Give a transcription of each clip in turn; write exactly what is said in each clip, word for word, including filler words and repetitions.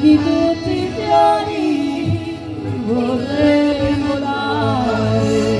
di tutti i fiori vorrei volare.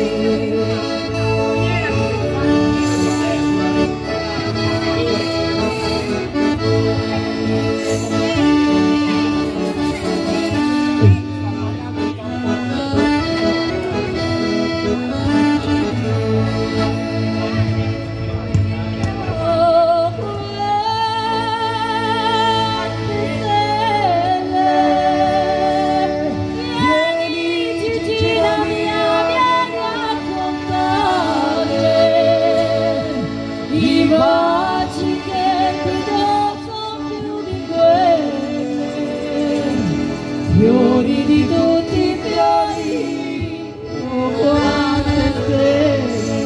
Fiori di tutti i fiori, uguale te.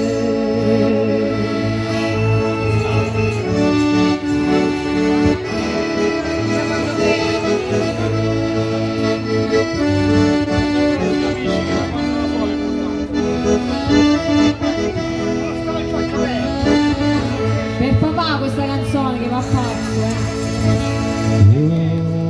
Per papà questa canzone che va pazzo, eh.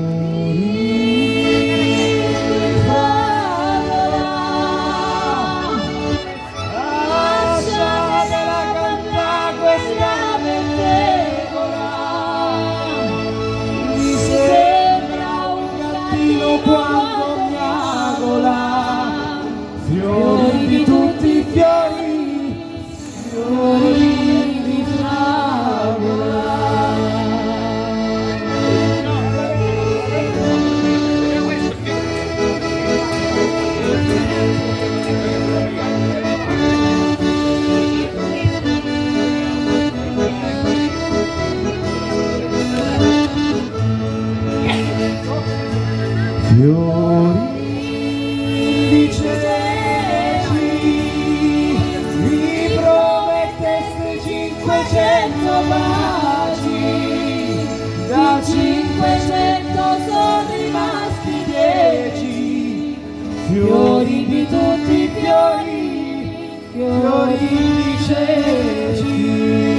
Quando miagola, fiori di tutti i fiori, fiori di fragola. Fiori di ceci, mi prometteste cinquecento baci, da cinquecento sono rimasti dieci. Fiori di tutti i fiori, fiori di ceci.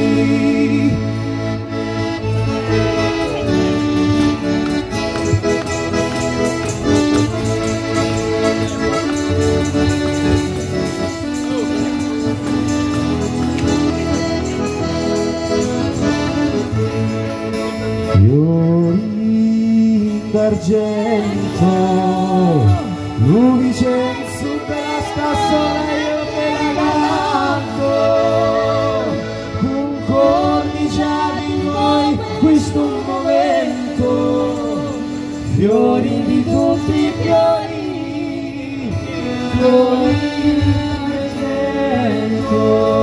Fiori d'argento, Luvicenzo della stassola io te la canto, con corniciati in noi questo momento. Fiori di tutti i fiori, fiori d'argento.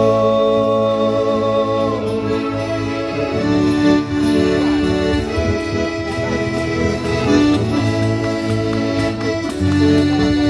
Thank you.